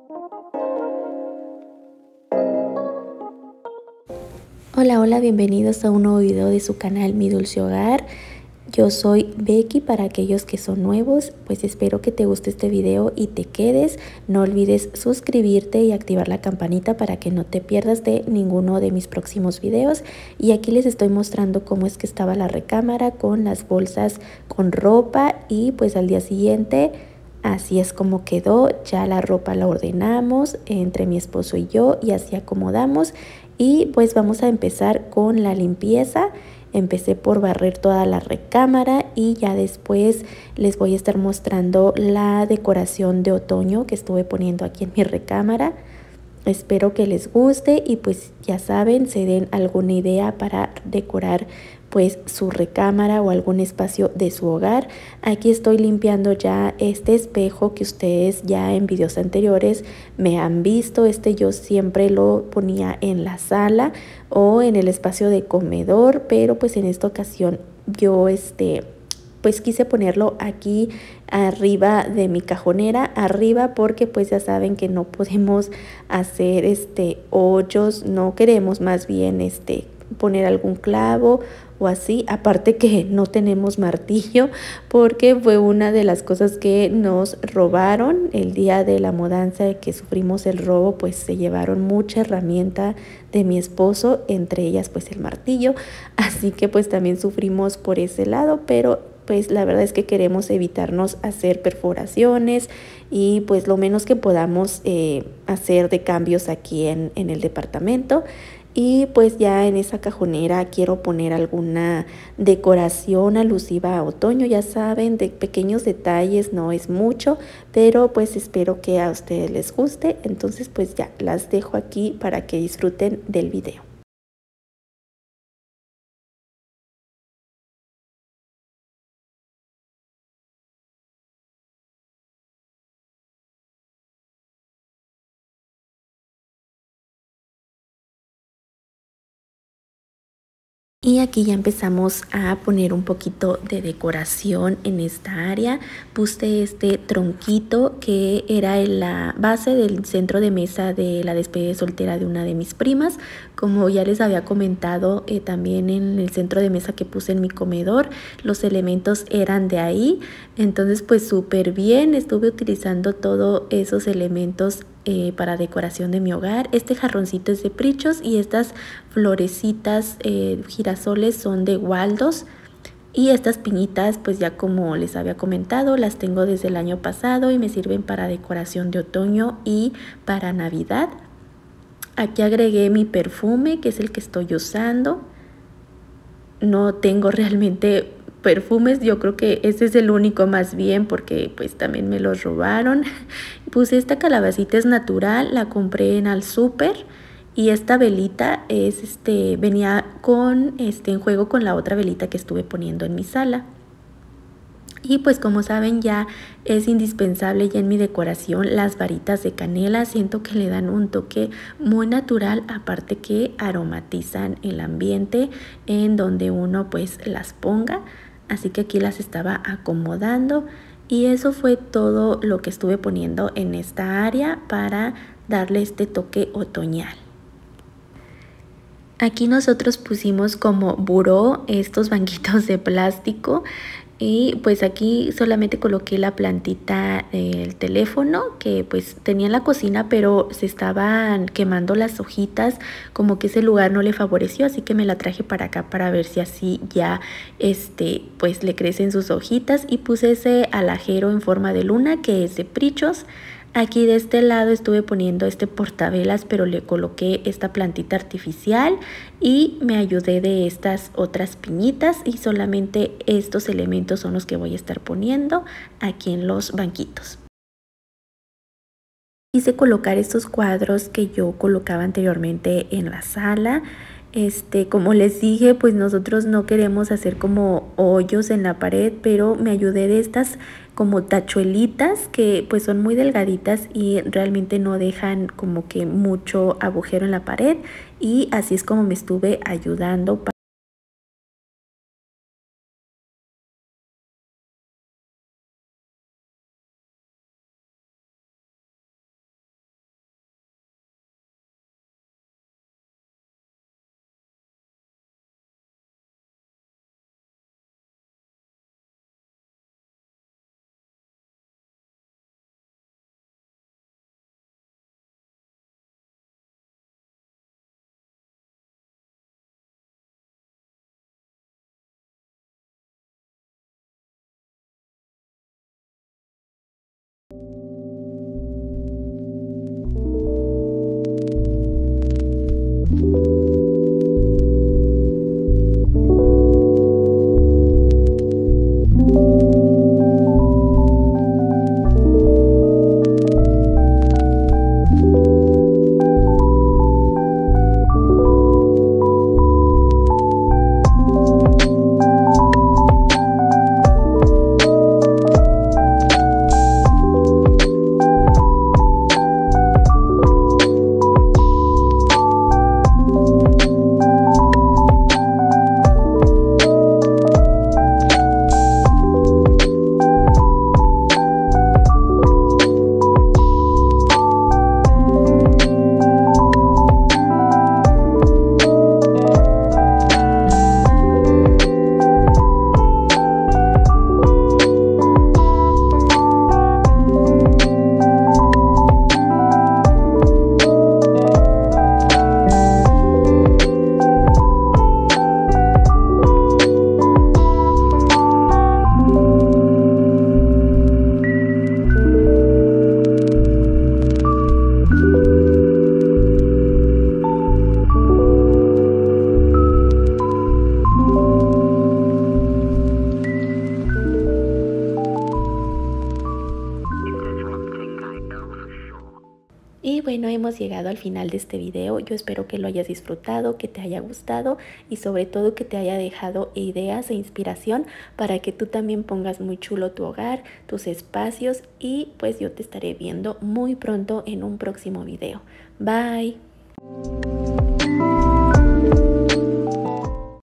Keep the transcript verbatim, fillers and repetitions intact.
Hola, hola, bienvenidos a un nuevo video de su canal Mi Dulce Hogar. Yo soy Becky. Para aquellos que son nuevos, pues espero que te guste este video y te quedes. No olvides suscribirte y activar la campanita para que no te pierdas de ninguno de mis próximos videos. Y aquí les estoy mostrando cómo es que estaba la recámara con las bolsas con ropa, y pues al día siguiente así es como quedó. Ya la ropa la ordenamos entre mi esposo y yo y así acomodamos. Y pues vamos a empezar con la limpieza. Empecé por barrer toda la recámara y ya después les voy a estar mostrando la decoración de otoño que estuve poniendo aquí en mi recámara. Espero que les guste y pues ya saben, se den alguna idea para decorar pues su recámara o algún espacio de su hogar. Aquí estoy limpiando ya este espejo que ustedes ya en videos anteriores me han visto. Este yo siempre lo ponía en la sala o en el espacio de comedor, pero pues en esta ocasión yo este pues quise ponerlo aquí arriba de mi cajonera, arriba, porque pues ya saben que no podemos hacer este hoyos, no queremos más bien este poner algún clavo o así, aparte que no tenemos martillo porque fue una de las cosas que nos robaron el día de la mudanza, que sufrimos el robo. Pues se llevaron mucha herramienta de mi esposo, entre ellas pues el martillo, así que pues también sufrimos por ese lado, pero pues la verdad es que queremos evitarnos hacer perforaciones y pues lo menos que podamos eh, hacer de cambios aquí en, en el departamento. Y pues ya en esa cajonera quiero poner alguna decoración alusiva a otoño, ya saben, de pequeños detalles, no es mucho, pero pues espero que a ustedes les guste. Entonces pues ya las dejo aquí para que disfruten del video. Y aquí ya empezamos a poner un poquito de decoración en esta área. Puse este tronquito que era en la base del centro de mesa de la despedida de soltera de una de mis primas. Como ya les había comentado, eh, también en el centro de mesa que puse en mi comedor, los elementos eran de ahí. Entonces pues súper bien, estuve utilizando todos esos elementos Eh, para decoración de mi hogar. Este jarroncito es de Prichos y estas florecitas eh, girasoles son de Waldos. Y estas piñitas pues ya como les había comentado las tengo desde el año pasado y me sirven para decoración de otoño y para Navidad. Aquí agregué mi perfume, que es el que estoy usando. No tengo realmente perfumes, yo creo que este es el único más bien, porque pues también me los robaron. Puse esta calabacita, es natural, la compré en al súper. Y esta velita es este venía con este en juego con la otra velita que estuve poniendo en mi sala. Y pues como saben, ya es indispensable ya en mi decoración las varitas de canela. Siento que le dan un toque muy natural, aparte que aromatizan el ambiente en donde uno pues las ponga. Así que aquí las estaba acomodando y eso fue todo lo que estuve poniendo en esta área para darle este toque otoñal. Aquí nosotros pusimos como buró estos banquitos de plástico. Y pues aquí solamente coloqué la plantita del teléfono, que pues tenía en la cocina, pero se estaban quemando las hojitas, como que ese lugar no le favoreció, así que me la traje para acá para ver si así ya este pues le crecen sus hojitas. Y puse ese alajero en forma de luna, que es de Prichos. Aquí de este lado estuve poniendo este portavelas, pero le coloqué esta plantita artificial y me ayudé de estas otras piñitas, y solamente estos elementos son los que voy a estar poniendo aquí en los banquitos. Quise colocar estos cuadros que yo colocaba anteriormente en la sala. Este, como les dije, pues nosotros no queremos hacer como hoyos en la pared, pero me ayudé de estas como tachuelitas que pues son muy delgaditas y realmente no dejan como que mucho agujero en la pared, y así es como me estuve ayudando para Y bueno, hemos llegado al final de este video. Yo espero que lo hayas disfrutado, que te haya gustado y sobre todo que te haya dejado ideas e inspiración para que tú también pongas muy chulo tu hogar, tus espacios, y pues yo te estaré viendo muy pronto en un próximo video. Bye.